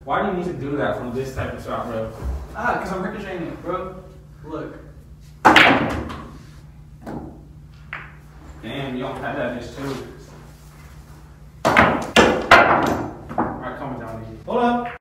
Why do you need to do that from this type of shot, bro? Ah, because I'm ricocheting it, bro. Look. Damn, you don't have that bitch too. Alright, calm it down, nigga. Hold up.